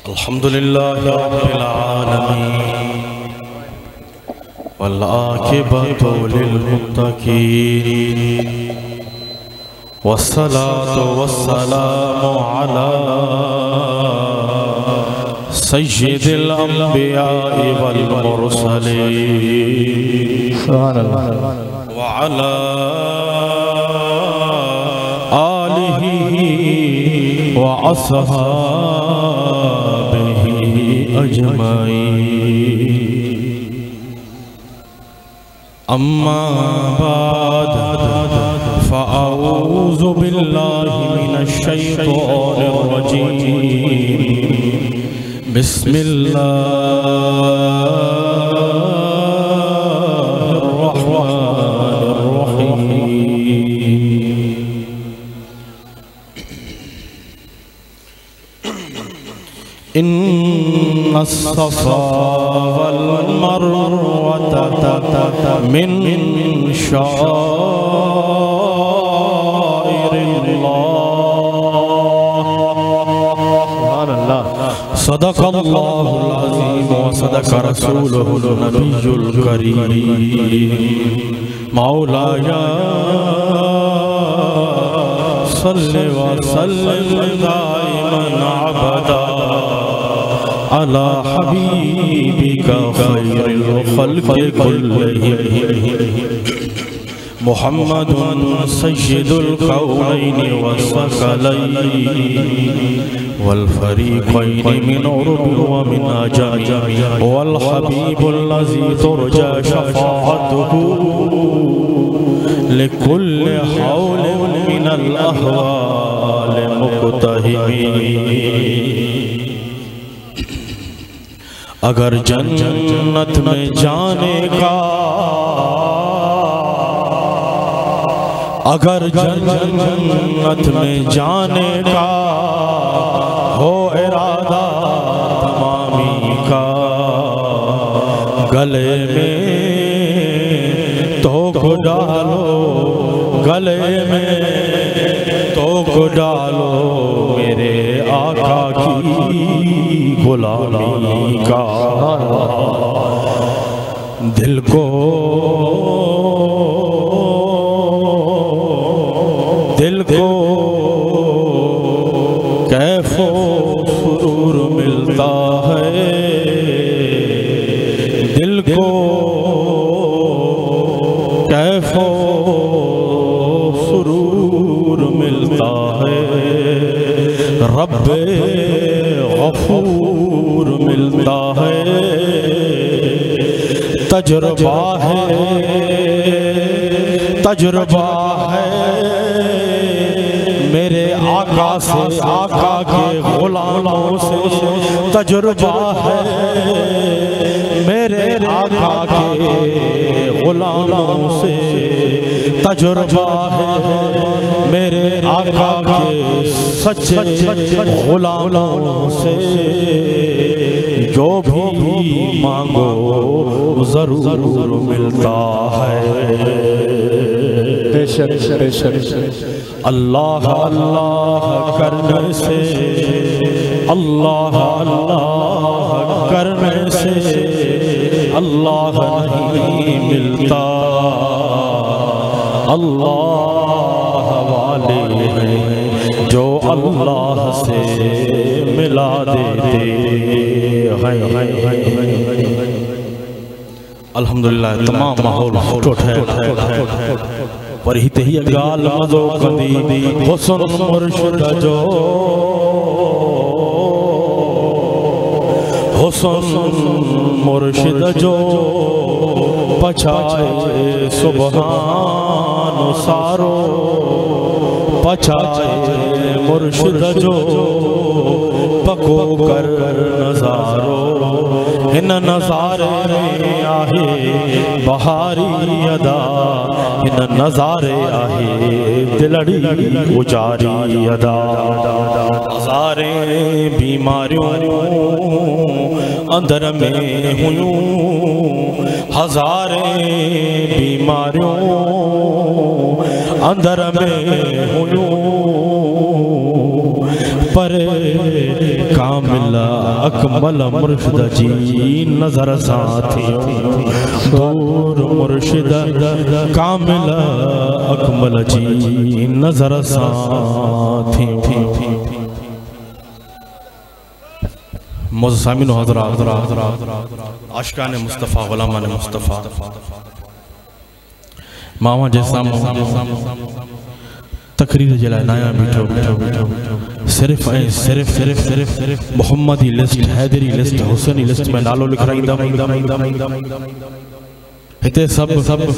अल्हम्दुलिल्लाहि रब्बिल आलमीन वल आक़िबतु लिल मुत्तक़ीन वस्सलातु वस्सलामु अला सय्यिदिल अंबिया'i वल मुरसलीन सुभानअल्लाह व अला आलिहि व अस्हाबिहि अजमाइन। अम्मा बाद फ़अऊज़ु बिल्लाहि मिनश शैतानिर रजीम। बिस्मिल्लाहिर रहमानिर रहीम। इन्नस्सफ़ा वल मरवता मिन शाइरिल्लाह। सदक़ल्लाहुल अज़ीम व सदक़ रसूलुहुन नबियुल करीम। मौलाया सल्लि व सल्लिम दाइमन अबदा अला हबीबिका खैरिल खल्क़ि कुल्लिहिम मुहम्मदुन सय्यिदुल कौनैनि वस्सक़लैनि वल फ़रीक़ैनि मिन उर्बि व मिन अजम वल हबीबुल्लज़ी तुरजा शफ़ाअतुहु लिकुल्लि हौलिन मिनल अहवाल मुक़तहिमीन। अगर जन्नत में जाने का, अगर जन्नत में जाने का हो इरादा तमामी का, गले में तोक डालो, गले में तोक डालो मेरे आका की गुलामी का। दिल को कैफो सुरूर मिलता है, दिल को कैफो सुरूर मिलता है, रब्बे गफूर मिलता है। तजुर्बा है, तजुर्बा है मेरे आका से, आका के गुलामों से तजुर्बा है, मेरे आका के गुलामों से तजुर्बा है, मेरे आका के सच्चे गुलामों से। जो भी मांगो जरूर मिलता है। बेशक बेशक अल्लाह अल्लाह करने से, अल्लाह अल्लाह करने से अल्लाह नहीं मिलता। अल्लाह वाले हैं जो अल्लाह से मिला देते हैं। अल्हम्दुलिल्लाह तमाम माहौल पर ही तही गाल मज़ो कंदी हुस्न मुर्शिद जो, हुस्न मुर्शिद जो पछाए सुबहान सारो, पछाए मुर्शिद जो पको कर नजारो। इन नजारे में आहे बहारी अदा, इन नजारे आहे दिलड़ी उजारी अदा। हज़ारे बीमारियों अंदर में हुयूं, हज़ारे बीमारियों अंदर में हुयूं, पर कामिल अकमल मुर्शिद जी नजर साथी दूर मुर्शिद कामिल अकमल जी नजर साथी। मोज़सामिन हज़रात आशिकान मुस्तफ़ा ग़ुलामान मुस्तफ़ा मामा जैसा तकरीर जे लाइ नया बीठो सिर्फ़ ऐं सिर्फ़ Mohammadi list Haidari list Husaini list में नालो लिखाईंदम हिते सब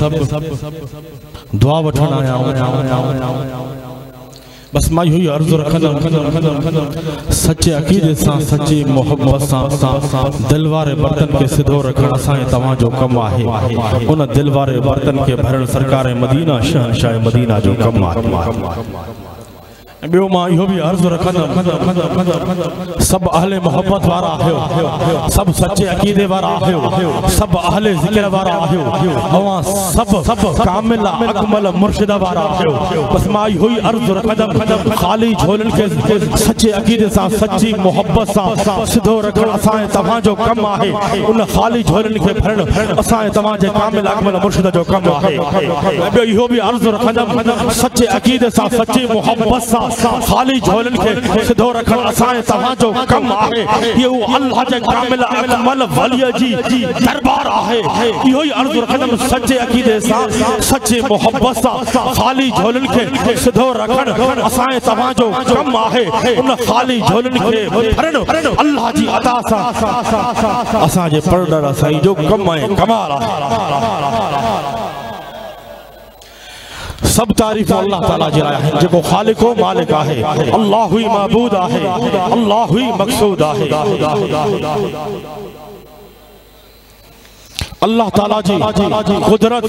दुआ वठण आया बस मां इहो अर्ज़ु रखंदम सच्चे अक़ीदे सां सच्ची मोहब्बत सां दिल वारे बर्तन के सिधो रखण असांजे तव्हांजो कमु आहे। उन दिल वारे बर्तन के भरण सरकार मदीना शहंशाह मदीना जो कमु आहे। ॿियो मां इहो बि अर्ज़ु रखंदम सभु अहले मोहब्बत वारा आहियो, सभु सच्चे अक़ीदे वारा आहियो, सभु अहले ज़िक्र वारा आहियो, अवां सभु कामिल अकमल मुर्शिद वारा आहियो। बस मां इहो ई अर्ज़ु रखंदम ख़ाली झोलनि खे सच्चे अक़ीदे सां सच्ची मोहब्बत सां सिधो रखण असांजे तव्हांजो कमु आहे। उन ख़ाली झोलनि खे भरण असांजे तव्हांजे कामिल अकमल मुर्शिद जो कमु आहे। ॿियो इहो बि अर्ज़ु रखंदम सच्चे अक़ीदे सां सच्ची मोहब्बत सां खाली झोलनि खे सिधो रखण असांजे तव्हांजो कमु आहे। इहो अल्लाह जे कामिल अकमल वलीअ जी दरबार आहे। इहो ई अर्ज़ु रखंदम सच्चे अक़ीदे सां सच्चे मोहब्बत सां खाली झोलनि खे सिधो रखण असांजे तव्हांजो कमु आहे। उन खाली झोलनि खे भरण अल्लाह जी अता सां असांजे परॾड़ साईं जो कमु आहे, कमाल आहे। सब तारीफ़ अल्लाह ताला जी आहे जेको खालिक हो मालिक आहे। अल्लाह ही माबूद आहे, अल्लाह ही मक़सूद आहे। अल्लाह ताला जी कुदरत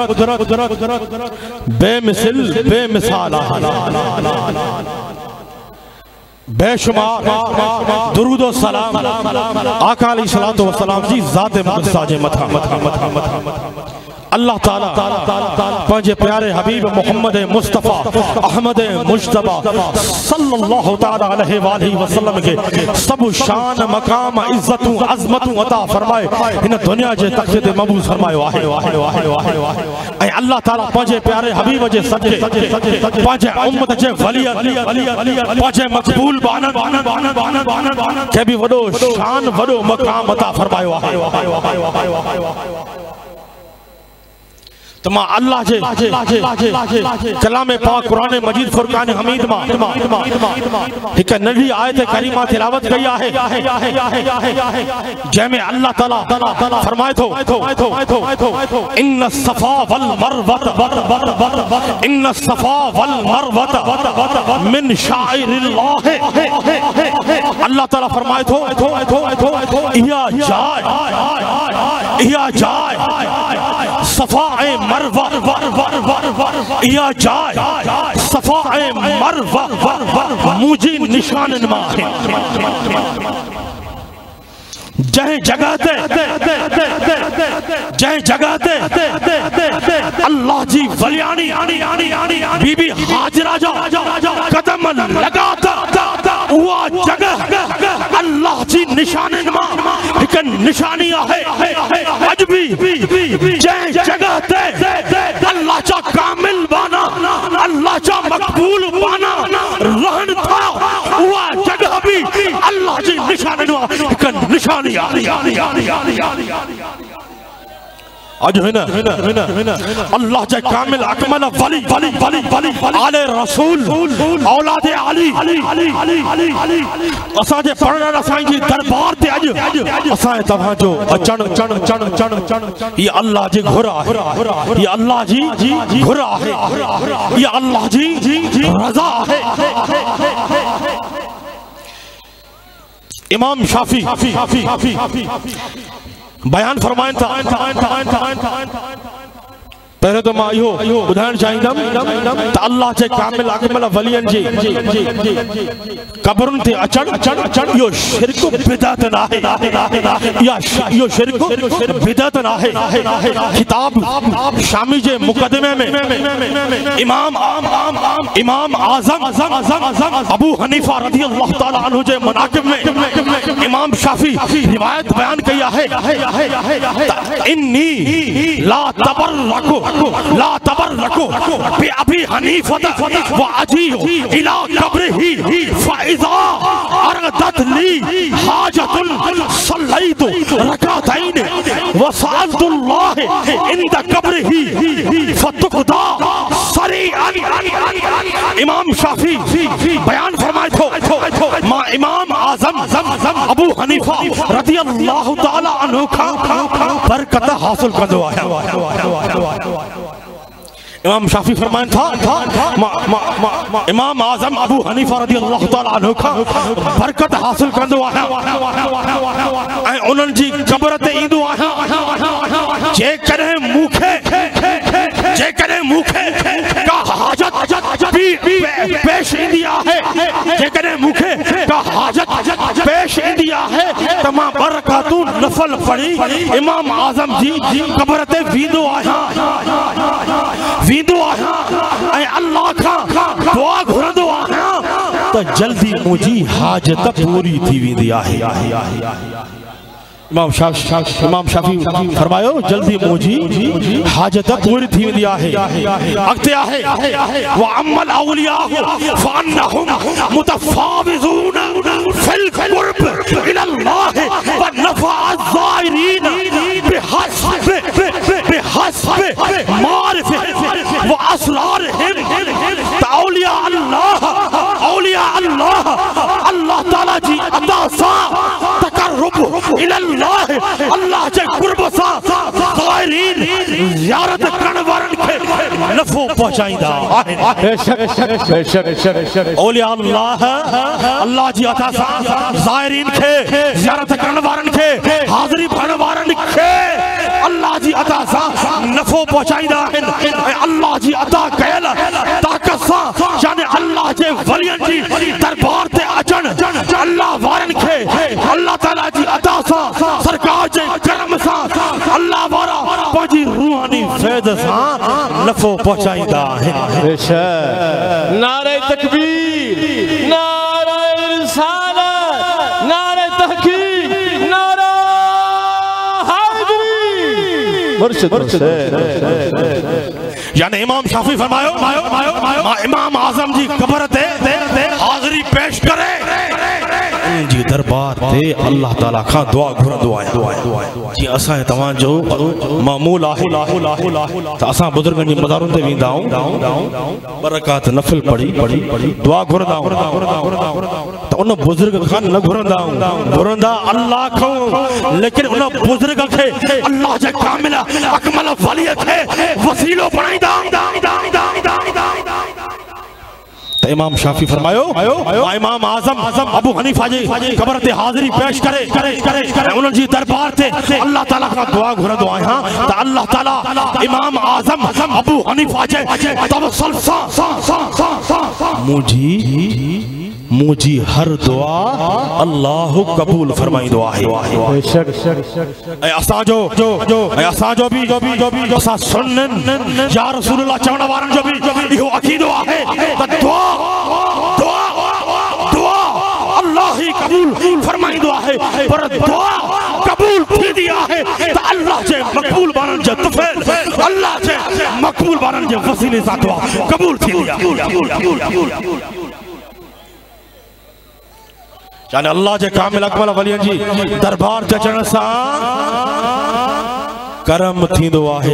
बेमिसल बेमिसाल आहे। बेशुमार दुरूद व सलाम आका अलैहिस्सलातु व सलाम जी ज़ात मुक़द्दसा जे मथा अल्लाह ताला पंहिंजे प्यारे हबीब मोहम्मद मुस्तफ़ा अहमद मुज्तबा सल्लल्लाहु ताला अलैहि वसल्लम के सब शान मकाम इज्जतूं अज़मतूं अता फरमाए इन दुनिया जे तख़्ते ते मबूस फरमायो आहे। ऐं अल्लाह ताला पंहिंजे प्यारे हबीब जे सदके पंहिंजे उम्मत जे वलियन पंहिंजे मक़बूल बानन के भी वॾो शान वॾो मकाम अता फरमायो आहे। तो मां अल्लाह जे कलाम पाक कुरान मजीद फुरकान हमीद मां एक नंढी आयत करीमा तिलावत कई आहे जंहिंमें अल्लाह ताला फरमाए थो इन्न सफा वल मरवत मिन शाइरिल्लाह। अल्लाह ताला फरमाए थो इहा जाय सफा ए मरवा या जाय सफा ए मरवा मुझी निशानन मां जय जगह अल्लाह जी वलियानी बीबी हाजरा जा कदम लगाता हुआ जगह अल्लाह जी निशानन मां एक निशानी है। अज भी जय जगह अल्लाह चा कामिल बाना अल्लाह चा मकबूल बाना रहन था हुआ जगह भी अल्लाह जी निशानन मां एक निशानी आज है ना अल्लाह जे कामिल अकमल वली आले रसूल औलादे अली असा जे पढ़ण साईं जी दरबार ते अज असा तवा जो अचण ये अल्लाह जी घुर आहे, ये अल्लाह जी घुर आहे, ये अल्लाह जी रज़ा आहे। इमाम शाफी बयान फरमाइन था पहले तो मां इहो ॿुधाइण चाहींदमि त अल्लाह जे कामिल अकमल वलियन जी क़बरुनि ते अचण इहो शिरक बिदअत नाहे, इहो शिरक बिदअत नाहे। किताब शामी जे मुक़दमे में इमाम आज़म अबू हनीफा रज़ियल्लाहु ताला अन्हु जे मनाक़िब में इमाम शाफी रिवायत बयान कई आहे इन्नी ला तबर्रकु बि अबी हनीफा व अजीउ इला क़ब्रिही फ़इज़ा अरदत ली हाजतुन सल्लैतु रकातैन व सअलतुल्लाह इंद क़ब्रिही फतुक़दा सरीअन। इमाम शाफी बयान फरमाए थो मां इमाम आज़म अबू हनीफा रज़ियल्लाहु ताला अन्हु खां बरकत हासिल कंदो आहियां। इमाम शाफी फरमाइन था इमाम आज़म अबू हनीफा रज़ियल्लाहु ताला अन्हु खां बरकत हासिल कंदो आहियां ऐं उन्हनि जी क़ब्र ते ईंदो आहियां। जेकॾहिं मूंखे का हाजत पेश ईंदी आहे, जेकॾहिं मूंखे का हाजत पेश ईंदी आहे त मां ॿ रकातूं नफ़ल पढ़ी इमाम आज़म जी क़ब्र ते वेंदो आहियां ऐं अल्लाह खां दुआ घुरंदो आहियां त जल्दी मुंहिंजी हाजत पूरी थी वेंदी आहे। इमाम शाफी फरमायो जल्दी मुंहिंजी हाजत पूरी थी वेंदी आहे। अॻिते आहे व अमल औलियाहु फअन्नहुम मुतफाविज़ून फिल क़ुर्ब इलल्लाह व नफ़अ अज़्ज़ाइरीन बिहस्ब मारिफह व असरारहिम। औलिया अल्लाह अल्लाह ताला जी अता सां तक़र्रुब इलल्लाह अल्लाह जे क़ुर्ब सां ज़ाइरीन ज़ियारत करण वारनि खे नफ़ो पहुचाईंदा आहिनि। औलिया अल्लाह जी अता सां ज़ाइरीन खे ज़ियारत करण वारनि खे हाज़िरी भरण वारनि खे अल्लाह जी अता सां नफ़ो पहुचाईंदा आहिनि ऐं अल्लाह जी अता कयल ताक़त सां यानी अल्लाह जे वलियनि जी दरबार ते अचण अल्लाह वारनि खे अल्लाह ताला जी अता सां सरकार जे करम सां अल्लाह वारा पंहिंजी रूहानी फैज़ सां नफ़ो पहुचाईंदा आहिनि। नारे तकबीर, नारे रिसालत, नारे तहकीक, नारा हैदरी। यानी इमाम शाफी फरमायो इमाम आज़म जी क़ब्र ते हाज़िरी पेश करे जी दरबार ते अल्लाह ताला खां दुआ घुरंदो आहियां। जी असां तव्हांजो मामूल आहे त असां बुज़ुर्गनि जी मज़ारुनि ते वेंदा आहियूं, बरकात नफ़िल पढ़ी दुआ घुरंदा आहियूं त उन बुज़ुर्ग खां न घुरंदा अल्लाह खां, लेकिन उन बुज़ुर्ग खे अल्लाह जे कामिल अकमल वली खे वसीलो बणाईंदा। इमाम शाफी फरमायो इमाम आज़म अबू हनीफा जी क़ब्र ते हाज़िरी पेश करे उन्हनि जी दरबार ते अल्लाह ताला खां दुआ घुरंदो आहियां त अल्लाह ताला इमाम आज़म अबू हनीफा जे तवसल सां मुझी हर दुआ अल्लाह कबूल फरमाईंदो आहे। ऐं असांजो भी असां सुन्नन या रसूलुल्लाह चवण वारनि जो भी इहो अक़ीदो आहे त दुआ अल्लाह ही कबूल फरमाईंदो आहे, पर दुआ कबूल थींदी आहे त अल्लाह जे मक़बूल वारनि जे तुफ़ैल अल्लाह जे मक़बूल वारनि जे वसीले सां दुआ कबूल थींदी आहे। यानी अल्लाह जे कामिल अकमल वलियन जी दरबार ते अचण सां करम थींदो आहे,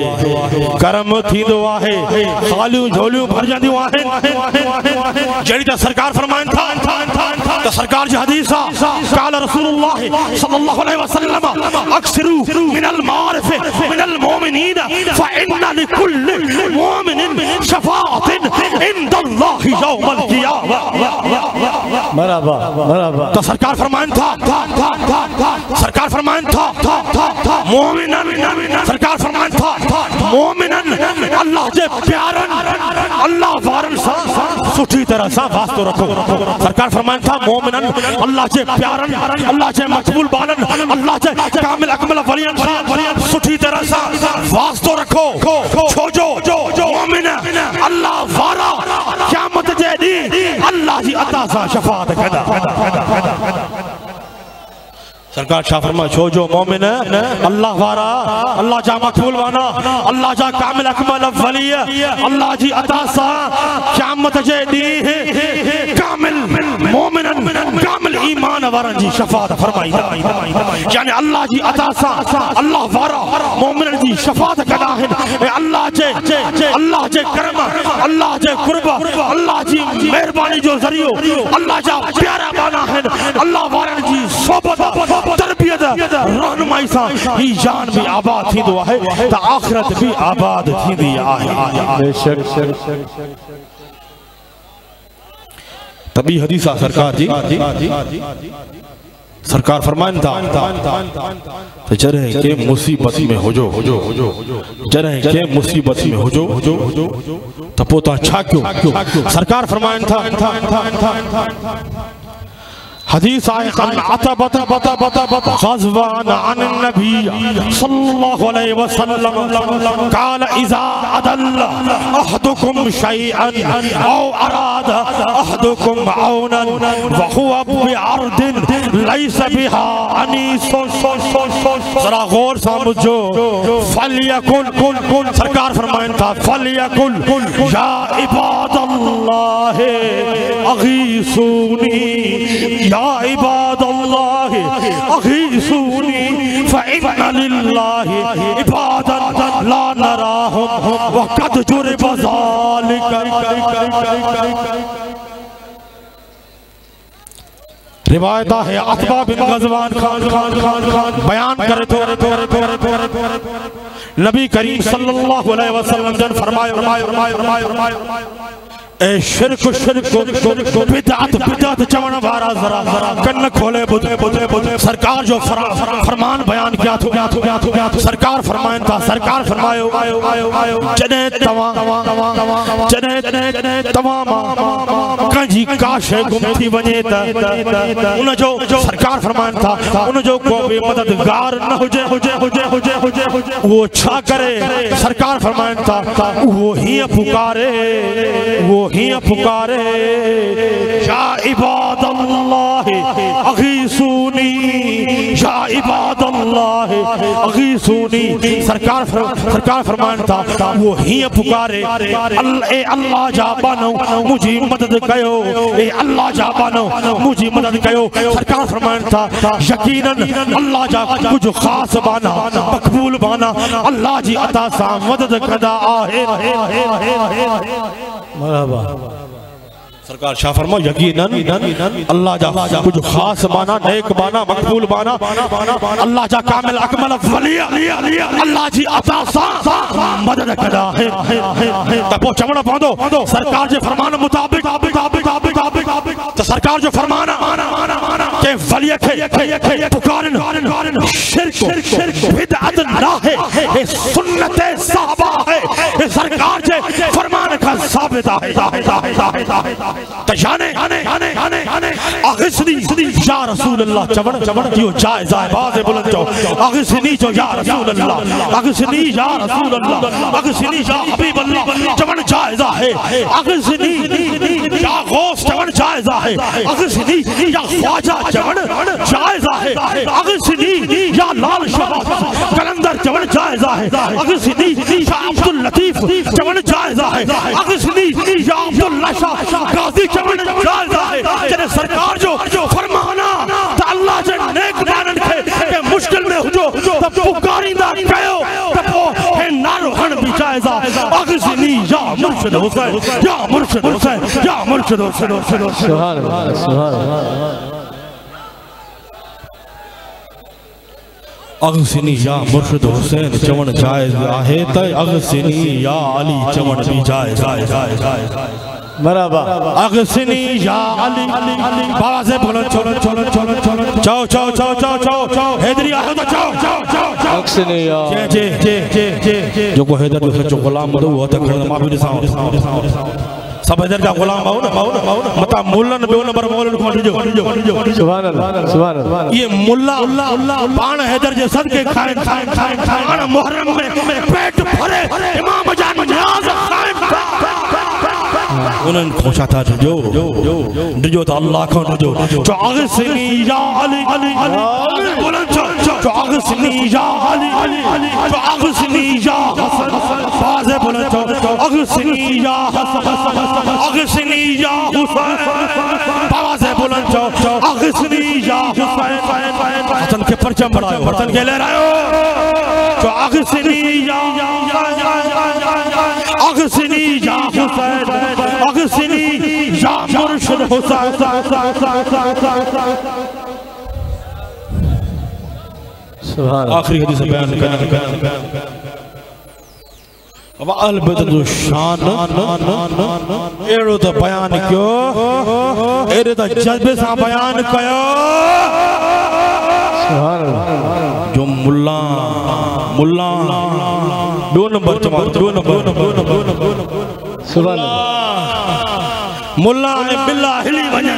खालियूं झोलियूं भरजंदियूं आहिनि। जहिड़ी त सरकार फरमाइनि था त सरकार जी हदीस आहे क़ाल रसूलुल्लाह सल्लल्लाहु अलैहि वसल्लम अक्सरू मिनल मारिफ मिनल मोमिनीन फइन्न लिकुल्लि मोमिनिन शफाअतिन इंदल्लाहि यौमल क़ियामा। मरहबा मरहबा। तो सरकार फरमान था, सरकार फरमान था मोमिनन, सरकार फरमान था मोमिनन अल्लाह जे प्यारन अल्लाह वारन सा सुठी तरह सा वास्तो रखो। सरकार फरमान था मोमिनन अल्लाह जे प्यारन अल्लाह जे मकबूल बालन अल्लाह जे कामिल अकमल वलियन सा सुठी तरह सा वास्तो रखो। छो मोमिन अल्लाह वारा क़यामत जे ॾींहुं अल्लाह जी अता सां शफ़ाअत कंदा। सरकार छा फरमा, छो जो मोमिन अल्लाह वारा अल्लाह जा मक़बूल वाना अल्लाह जा कामिल अकमल वली अल्लाह जी अता सां क़यामत जे ॾींहुं कामिल मोमिनन कामिल ईमान वारनि जी शफ़ाअत फरमाईंदा। यानी अल्लाह जी अता सां अल्लाह वारा मोमिनन जी शफ़ाअत कंदा आहिनि। अल्लाह जे करम अल्लाह जे कुर्ब अल्लाह जी महिरबानी जो ज़रियो अल्लाह जा प्यारा बाना आहिनि। अल्लाह वारनि जी सोबत तरबियत रहनुमाई सां ही जान भी आबाद थींदो आहे त आखिरत भी आबाद थींदी आहे। बेशक। तभी हदीस आहे सरकार जी, सरकार फरमाइन था तो जरे के मुसीबत में हुजो, जरे के मुसीबत में हुजो तो पोता छा क्यों। सरकार फरमाइन था हदीस आए ग़ज़वान अन नबी सल्लल्लाहु अलैहि वसल्लम क़ाल इज़ा अदल्ला अहदुकुम शैअन औ अरादा अहदुकुम औनन व हुवा बिअर्दिन लैसा बिहा अनीसुन। जरा गौर से समझो। फलियकुल सरकार फरमाइन था फलियकुल या इबादल्लाह अगीसूनी या इबादल्लाह अगीसूनी फ़इन्ना लिल्लाहि इबादन ला नराहुम व क़द जुरिब ज़ालिका। रिवायत है अतबा बिन ग़ज़वान खान बयान करे तो नबी करीम सल्लल्लाहु अलैहि वसल्लम जन फरमायो ए शिरक बिदअत चवण वारा जरा कन्न खोले बुधे। सरकार जो फरमान बयान किया थो। सरकार फरमाइन था, सरकार फरमायो जॾहिं तव्हां कंहिंजी का शइ गुम थी वञे त उन जो सरकार फरमाइन था उन जो को बि मददगार न हुजे वो छा करे। सरकार फरमाइन था वो हीअं पुकारे या इबादल्लाह अगीसूनी या इबादल्लाह अगीसूनी। सरकार फरमान था वो हीअं पुकारे ए अल्लाह जा बानो मुझी मदद कयो, ए अल्लाह जा बानो मुझी मदद कयो। सरकार फरमान था यकीनन अल्लाह जा कुछ खास बाना मकबूल बाना अल्लाह जी अता सां मदद कंदा आहे। मरहबा। सरकार शाह फरमा यकीनन अल्लाह जा कुछ खास बाना नेक बाना मकबूल बाना अल्लाह जा कामिल अकमल वली अल्लाह जी अता सां मदद कंदा है। त पोइ चवण पवंदो सरकार जे फरमान मुताबिक त सरकार जो फरमान के वली खे पुकारन शिरक बिदअत न है, ये सुन्नत साहबा है, ये सरकार जे फरमान का साबित है। तशाने अगस्नी या रसूल अल्लाह चवण यो जायज़ है। बाज़ बुलंद चो अगस्नी जो या रसूल अल्लाह अगस्नी या रसूल अल्लाह अगस्नी या हबीब अल्लाह चवण जायज़ है। अगस्नी या गौस चवण जायज़ है। अगस्नी या ख्वाजा चवण जायज़ है। अगस्नी या लाल शबाब कलंदर चवण जायज़ है। अगस्नी या अब्दुल लतीफ चवण जायज़ है। अगस्नी या अब्दुल्ला शाह गाजी चवण जायज़ है। जॾहिं सरकार जो फरमाना त अल्लाह जे नेक बानन खे मुश्किल में हुजो त पुकारींदा कयो त पोइ हे नारो हण भी जायज़ आहे। अगस्नी या मुर्शिद हुसैन या मुर्शिद हुसैन या मुर्शिद हुसैन। सुभान अल्लाह सुभान अल्लाह। अगस्नी या मुर्शिद हुसैन चवण जायज़ आहे त अगस्नी या अली चवण भी जायज़ आहे। मराबा अगसनी या अली बाबा से बोलो चलो चलो चलो चलो चाओ चाओ चाओ चाओ चाओ चाओ हैदरी आओ तो चाओ चाओ चाओ चाओ अगसनी या जे जो को हैदर जो सच्चो गुलाम दो वो तो खड़ा माफी दे सब हैदर का गुलाम आओ ना मता मुल्ला ने 2 नंबर मौलवी को जो सुभान अल्लाह ये मुल्ला पान हैदर जे सदके खाए मुहर्रम में पेट भरे इमाम जान नियाज कायम उन्हनि खोशा था जो तो अल्लाह को जो अगसनी या अली बुलंद अगसनी या अली अगसनी या हसन बाज़े बुलंद अगसनी या हसन अगसनी या हुसैन बाज़े बुलंद अगसनी या हुसैन हसन के परचम बढ़ाओ बर्तन के ले रहे हो तो अगसनी या अगसनी या हुसैन अगसनी या मुर्शिद हुसैन सुभान आखिरी हदीस बयान करना अब अहल बैत जो शान एड़ो तो बयान क्यों एड़े तो जज्बे से बयान कयो सुभान जो मुल्ला 2 नंबर जमात 2 नंबर सुभान मुल्ला ने बिल्ला हिली वने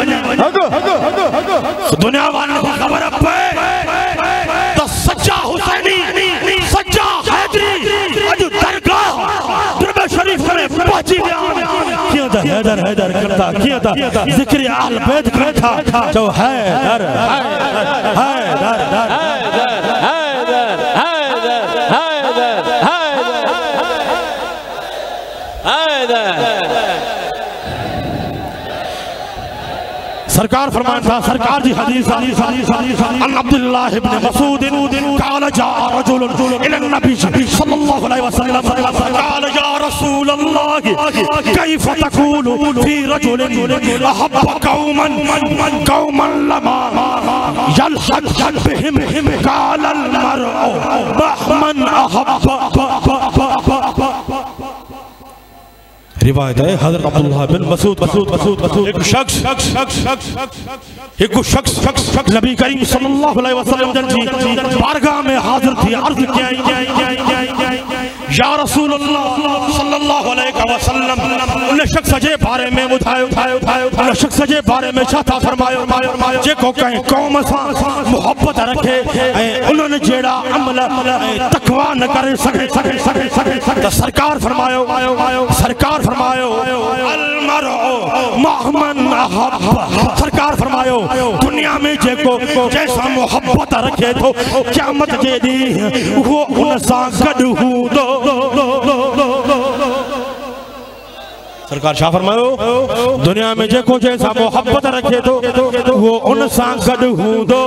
दुनिया वालों को खबर पे तो सच्चा हुसैनी सच्चा हैदरी अज दरगाह दरबार शरीफ में पहुंची गया क्यों था हैदर करता क्यों था जिक्र अहल बैत करता जो हैदर सरकार फरमान था सरकार जी हदीस अब्दुल्लाह इब्न मसूद قال جاء رجل الى النبي صلى الله عليه وسلم قال يا رسول الله كيف تقول في رجل احب قوما لما يلحق بهم قال المرء من احب रिवायत है हज़रत अब्दुल्लाह बिन मसूद एक शख्स नबी करीम सल्लल्लाहु अलैहि वसल्लम जी बारगाह में हाजिर थी अर्ज़ किया या रसूल अल्लाह सल्लल्लाहु अलैहि वसल्लम उन शख्स जे बारे में ॿुधायो उन शख्स जे बारे में छा था फरमायो जेको कंहिं क़ौम सां मोहब्बत रखे ऐं उन्हनि जहिड़ा अमल तक़वा न करे सके त सरकार फरमायो सरकार फरमायो दुनिया में जेको जैसा मोहब्बत रखे तो क़यामत जे ॾींहुं वो उन सां गॾु हूंदो सरकार छा फरमायो दुनिया में जेको जैसा मोहब्बत रखे तो वो उन सां गॾु हूंदो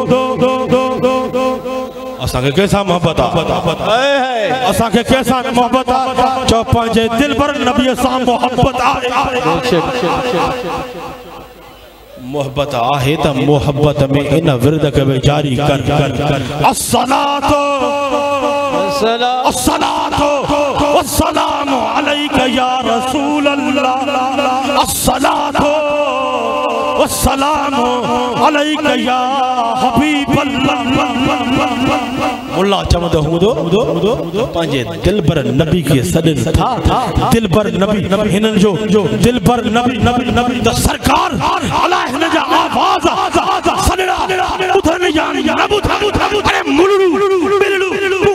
असांखे कैसा मोहब्बत असांखे कैसा मोहब्बत जो पंहिंजे दिल पर नबी सां मोहब्बत मोहब्बत आहे त मोहब्बत में इन विरद के जारी कर अस्सलातु वस्सलामु अलैका या रसूल अल्लाह अस्सलातु वस्सलामु अलैका या हबीब अल्लाह मुल्ला चवंदो हूंदो पंहिंजे दिल पर नबी खे सॾनि था दिल पर नबी हिननि जो दिल पर नबी त सरकार अला हिन जा आवाज़ सॾड़ा ॿुधनि या न ॿुधनि अरे मुलड़ू बिलड़ू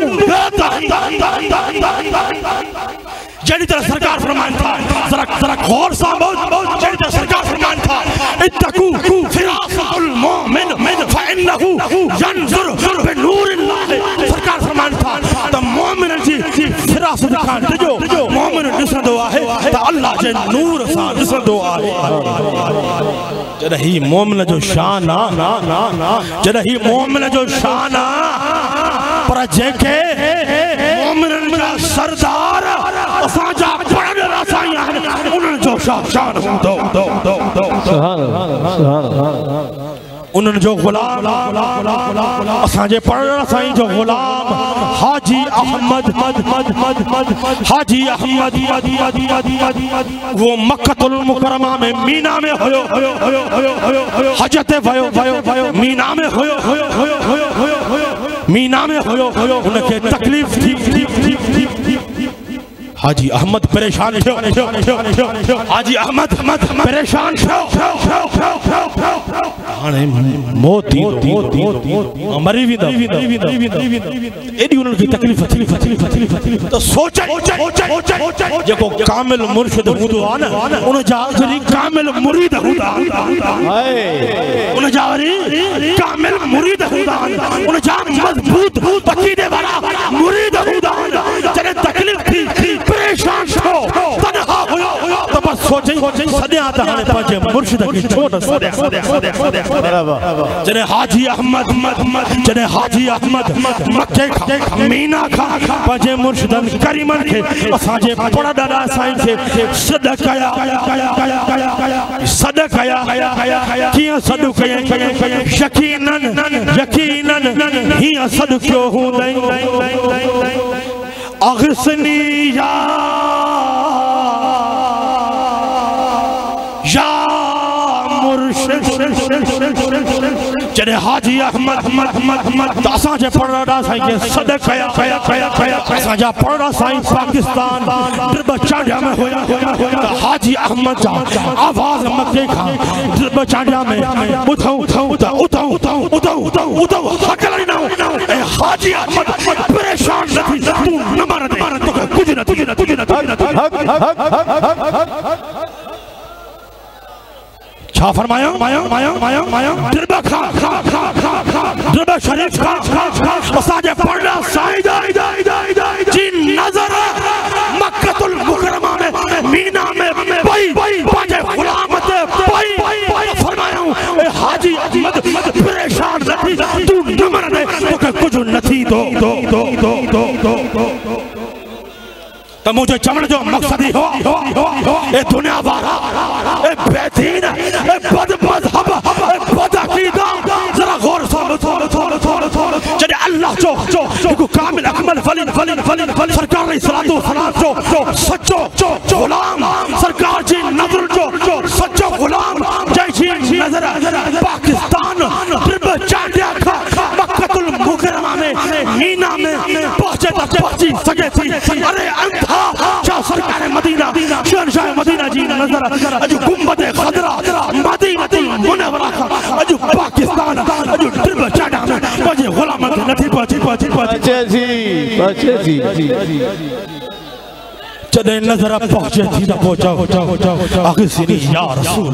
जड़ी तरह सरकार फरमान था जरा गौर से जड़ी तरह सरकार फरमान था इत्तकू फिरासतुल मोमिन फइन्नहु यंजुर बिनूरिल्लाह सरकार फरमान था त मोमिन जी फिरासत खां ॾिजो मोमिन ॾिसंदो आहे त अल्लाह जे नूर सां ॾिसंदो आहे जॾहिं ही मोमिन जो शान जॾहिं ही मोमिन जो शान पर जेके मोमिन जा सरदार असांजा पढ़ियल साईं आहिनि उन्हनि जो शान हूंदो उन्हनि जो गुलाम असांजे पढ़ण साईं जो गुलाम हाजी अहमद हाजी अहमद वो मक्कतुल मुकरमा में मीना में हुयो हज ते वयो मीना में हुयो मीना में हुयो उनके तकलीफ थी हाजी अहमद परेशान थियो हाजी अहमद परेशान थियो हाणे मौत थी मरी वेंदा एडी उन्हनि खे तकलीफ़ त सोच जेको कामिल मुर्शिद हूंदो आहे न उन जा वरी कामिल मुरीद हूंदा उन जा वरी कामिल मुरीद हूंदा उन जा मज़बूत अक़ीदे वारा मुरीद हूंदा जॾहिं तकलीफ़ थी परेशान थियो तनहा हुयो त बस सोचई सदिया त हाणे पंहिंजे मुर्शिद खे छो न सदिया जॾहिं हाजी अहमद मके खां मीना खां पंहिंजे मुर्शिदनि करीमनि खे असांजे पढ़ ॾाढा साईं खे सॾ कया कीअं सॾ कयईं यकीनन हीअं सॾ कयो हूंदई अग़सनी या मुर्शिद जॾहिं हाजी अहमद असांजे पढ़ड़ा साईं खे सॾ कया असांजा पढ़ड़ा साईं पाकिस्तान ड्रिब चांडिया में हुया हाजी अहमद जा आवाज़ मके खां ड्रिब चांडिया में ॿुधऊं हकल न ऐं हाजी अहमद परेशान न थी तूं न मर तोखे कुझु न छा फरमायो ड्रिब शरीफ खां असांजे पढ़ड़ा साईं जी नज़र मक्कतुल मुकरमा में मीना में पई पंहिंजे गुलाम ते पई फरमायो ए हाजी अहमद परेशान न थी तूं न मर तोखे कुझु न थी दो त मुझे चवण जो मक़सद ही हो ए दुनिया वारा ए बेदीन ए बदमज़हब ए बदअक़ीदा जरा गौर सां जॾहिं अल्लाह जो हिकु कामिल अकमल वली सरकार अलैहिस्सलातु वस्सलाम जो सच्चो गुलाम सरकार जी नज़र जो सच्चो गुलाम जंहिंजी नज़र पाकिस्तान ड्रिब चांडिया खां मक्कतुल मुकरमा में मीना में पहुंची सके थी अरे शाह सरकार मदीना शहंशाह मदीना जी नज़र अॼु गुंबद खदरा मदीनतुल मुनव्वरा खां अॼु पाकिस्तान अॼु ड्रिब चांडिया में पंहिंजे गुलाम खे नथी पहुचे जॾहिं नज़र पहुचे थी त पहुचाओ अग़सनी या रसूल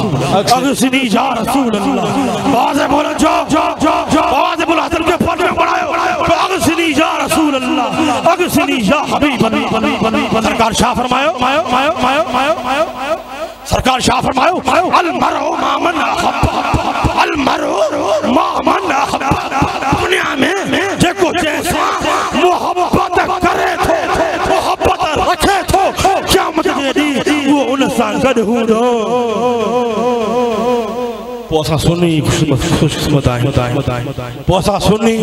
अल्लाह आवाज़ बोलो आवाज़ बोलो हसन के फट में बढ़ायो अग़सनी या रसूल अल्लाह अग़सनी या हबीब अल्लाह सरकार शाह फरमायो अल मरो मामन दुनिया में जेको जैसा मोहब्बत करे थो मोहब्बत रखे थो क़यामत जे ॾींहुं वो उन सां गॾु हूंदो पोइ असां सुन्नी ख़ुशकिस्मत आहियूं पोइ असां सुन्नी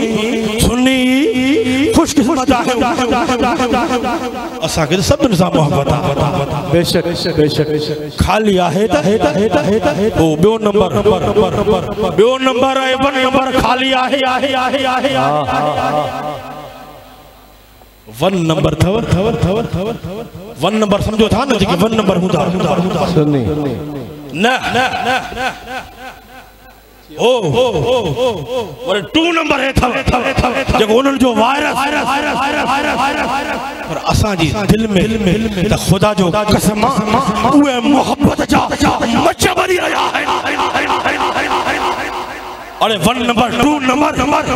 ख़ुशकिस्मत आहियूं असांखे सभिनि सां मोहब्बत आहे बेशक खाली आहे त ॿियो नंबर आहे वन नंबर खाली आहे वन नंबर वन नंबर समझो था न जेके वन नंबर हूंदा न और 2 नंबर है जेको उन्हनि जो वायरस पर असां जी दिल में त खुदा जो कसम उहे मोहब्बत जा मच भरी रहिया अरे 1 नंबर 2 नंबर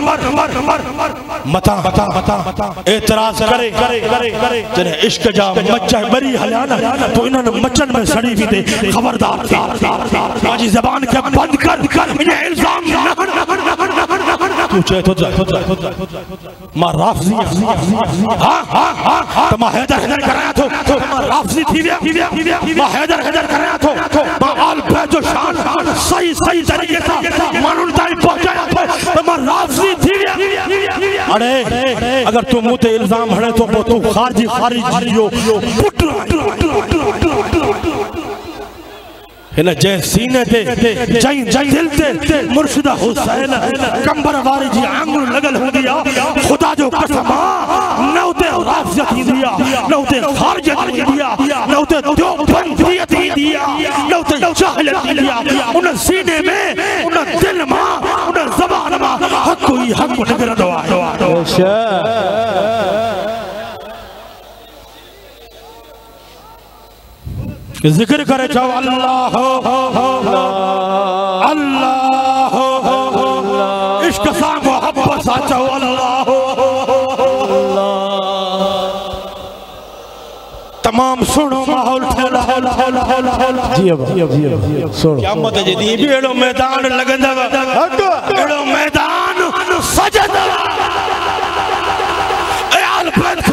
मता एतराज करे जने इश्क जा मच बरी हलिया न तो इन्हनि मचन में सड़ी भी दे खबरदार पंहिंजी ज़बान के बंद कर इन्हें इल्जाम तू चे तो जा मां राफ़ज़ी हां तो मां हैदर कराया तो मां राफ़ज़ी थी विया मां हैदर कराया तो मां आल बैत जो शान सही तरीके सां मानुन ताईं पहुंचाया तो मां राफ़ज़ी थी विया। अरे अगर तू मुते इल्जाम हणे तो तू खारिजी जो पुट हिन जे सीने ते जई दिल ते मुर्शिदा हुसैन कंबर वारी जी आंगुर लगल हुंदी आ खुदा जो कसम न उते राफ़ज़ियत थींदी आ न उते खारिजत थींदी आ न उते देवबंदियत थींदी आ न उते जाहिलियत थींदी आ उन सीने में उन दिल मां उन ज़बान मां हक़ ही हक़ निकरंदो आहे। जिक्र करे जाओ अल्लाह अल्लाह इश्क सा मोहब्बत सा जाओ अल्लाह तमाम सुनो माहौल जी सुनो क़यामत जे दी भी एड़ो मैदान लगंदव एड़ो मैदान सजदव आल बैत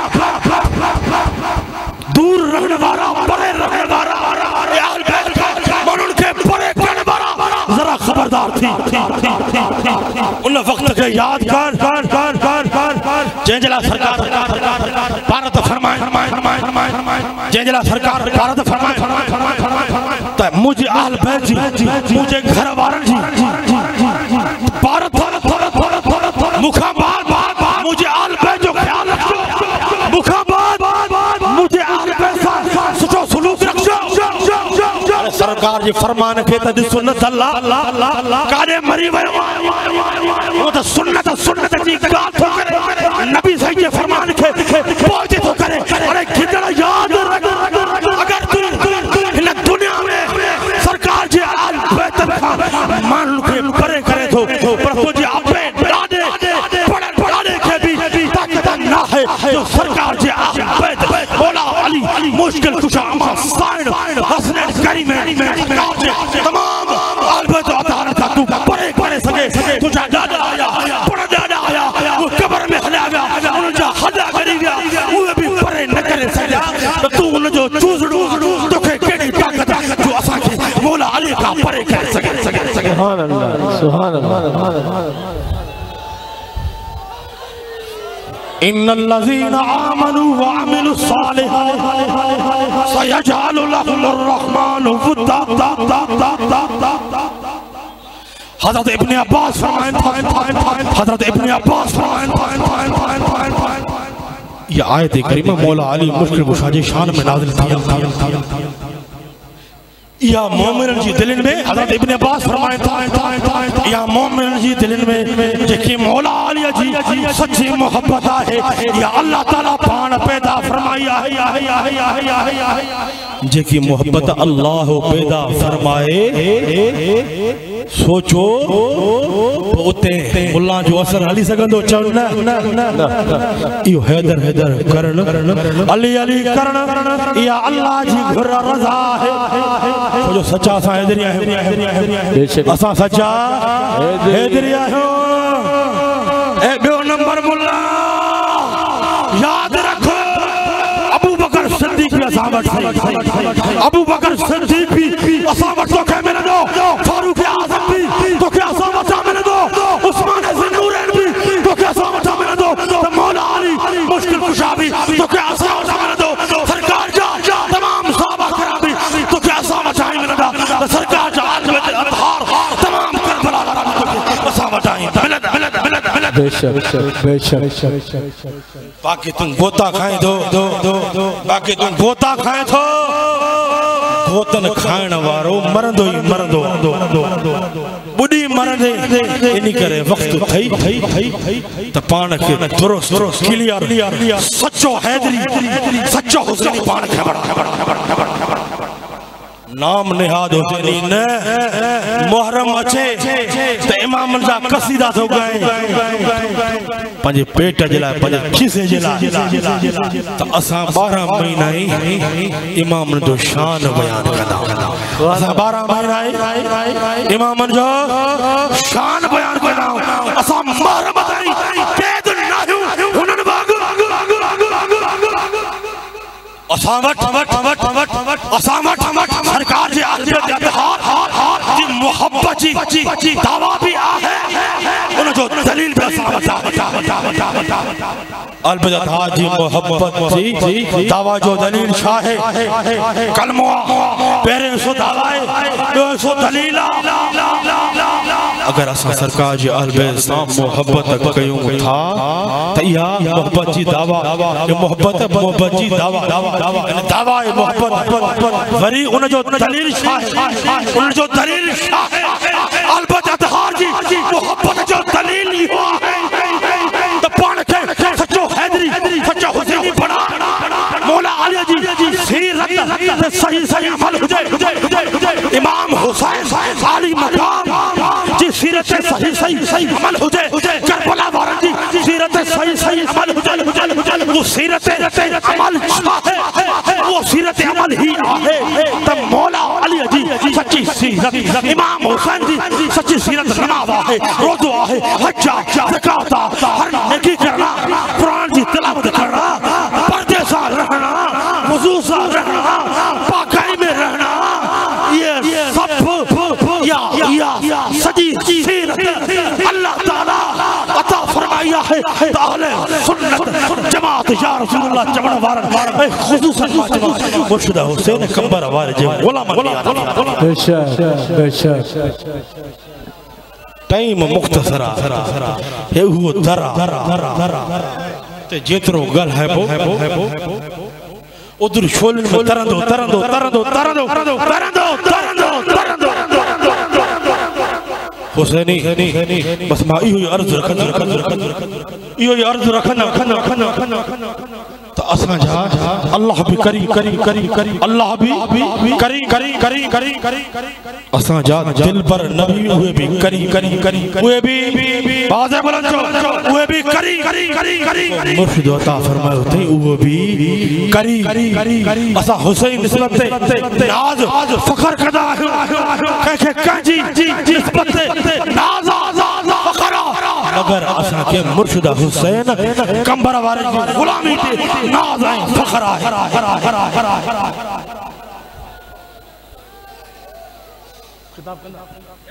दूर रहने वाला परे रहने वाला आल बैत मानुन के परे करने वाला जरा खबरदार थी उन वक्त के याद कर जंजला सरकार भारत फरमाए जंजला सरकार भारत फरमाए त मुझे आल बैत जी मुझे घर वारन जी भारत मुखा बाद मुझे आल बैत जो ख्याल रखो मुखा बाद मुझे आल बैत सुठो सलूक रखो सरकार जी फरमान के त सुन्नत अल्लाह कादे मरी वयो वो त सुन्नत जी गाल थो करे नबी सही के फरमान के पहुंचे तो करे अरे कितना याद रख अगर तू इन दुनिया में सरकार जी आल बैत मान के परे करे तो पर तुझे आपे पढ़ाने के भी ताकत ना है जो सरकार जी आल बैत मौला अली मुश्किल कुशा अमा साइन हसनैन करीम तमाम आल बैत अतार का तू परे सके तुझा दादा आया बड़ा दादा आया वो कब्र में हला गया उनजा हदा करी गया वो भी परे न करे सके तो तू उन जो चूसड़ू तोखे केड़ी ताकत जो असा के मौला अली का परे कर सके सुभान अल्लाह इन्नल्लज़ीना आमनू व अमिलुस सालिहात सयजअलु लहुमुर रहमानु वुद्दा हज़रत इब्न अब्बास फरमाए ये आयत करीमा मौला अली मुश्किल कुशा जी शान में नाज़िल थी या मोमिनन जी दिलन में हज़रत इब्न अब्बास फरमाए या मोमिनन जी दिलन में जेकी मौला अली जी सच्ची मोहब्बत है या अल्लाह ताला पान पैदा फरमाया है जेकी मोहब्बत अल्लाह पैदा फरमाए सोचो उते मुल्ला जो असर हली सकंदो चव न इहो हैदर करण अली करण या अल्लाह जी घुर रज़ा है जो सच्चा असा हैदरिया है असा सच्चा हैदरिया हो ए बे नंबर मुल्ला याद रखो अबू बकर सिद्दीक भी असा वट अबू बकर सिद्दीक भी असा वट तो के मिले दो फारूक आज़म भी तो के असा वट मिले दो उस्मान ज़ुन्नूरैन भी तो के असा वट मिले दो तो मौला अली मुश्किल कुशा भी तो के असा वट मिले दो सरकार जा तमाम सहाबा कराम भी तो के असा वट मिले दो सरकार जा अतहार तमाम करबला कराम असा वट बेशक बाकी तुम गोता खाए दो बाकी तुम गोता खाए थो गोतन खाण वारो मरंदो ही मरंदो बुढ़ी मरंदे इनी करे वक्त थई त पान के दुरुस्त क्लियर सच्चो हैदरी सच्चो हुसैनी पान के नाम निहाद हुसैनी न मुहर्रम अचे त इमाम जा कसीदा थो गए पंहिंजे पेट जे लाइ पंहिंजे खीसे जे लाइ त असां 12 महीना इमाम जो शान बयान कंदा असां 12 महीना इमाम जो शान बयान कंदा असां मुहर्रम ताईं कैद न आहियूं हुननि वांगुरु सरकार जी मोहब्बत जी दावा भी आहे उन जो दलील भी अलबत्ता जी मोहब्बत जी दावा जो दलील छा है कलमो पहिरें सो दावा है ॿियो सो दलील अगर असां सरकार जी अहल बैत सां मोहब्बत कयूं था त इहा मोहब्बत जी दावा मोहब्बत जी दावा दावा है मोहब्बत वरी उन जो दलील छा है उन जो दलील छा है अलबत्ता जी मोहब्बत जो दलील इहो आहे त पाण खे सचो हैदरी सचो हुसैनी बना मौला अली जी सीरत सही सही अमल हुजे इमाम हुसैन आली मकाम जी सीरत सही सही अमल हुजे करबला वारन जी सीरत सही अमल हुजे वो सीरत अमल छा है वो सीरत अमल ही आहे त मौला अली जी सच्ची सीरत इमाम हुसैन जी सच्ची सीरत नमाज आहे रोज़ो आहे हज ज़कात हर नेकी करना कुरान जी तिलावत करना पर्दे से रहना वुज़ू से रहना पाकाई में रहना ये सब या सच्ची सीरत अल्लाह ताला अता फरमाया है अहले सुन्नत जमात या रसूल अल्लाह जमन वारन खुसूसन मुर्शिदा हुसैन कंबर वाले जे गुलाम बेशक टाइम मुख्तसरा हे हुओ दरा ते जेतरो गल है बो उधर शोलन में तरंदो हुसैनी बस मां इहो अर्ज रखंदा तो असां जा अल्लाह भी करी अल्लाह भी करी असां जा दिल पर नबी उहे भी करी उहे भी बाज़ बुलंद उहे भी करी मुर्शिद अता फरमायो थे उहो भी करी असां हुसैन निस्बत ते नाज फखर कंदा आहियूं कंहिंजी निस्बत ते नाज फखर मगर असां के मुर्शिद हुसैन कंबर वारे जी गुलामी ते नाज है फखर है खिताब करना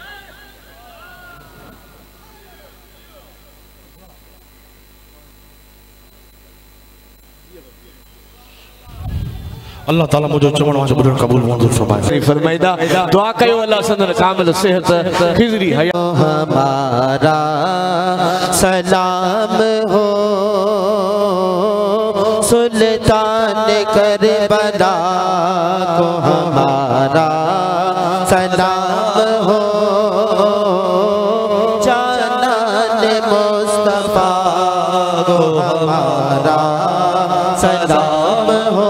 अल्लाह ताला मुझे चवण वांजो बुधण कबूल मंजूर फरमाए फरमाइदा दुआ कयो अल्लाह संदन कामिल सेहत खिजरी हया हमारा सलाम हो सुल्तान करबला को हमारा सलाम हो जानान मुस्तफा को हमारा सलाम हो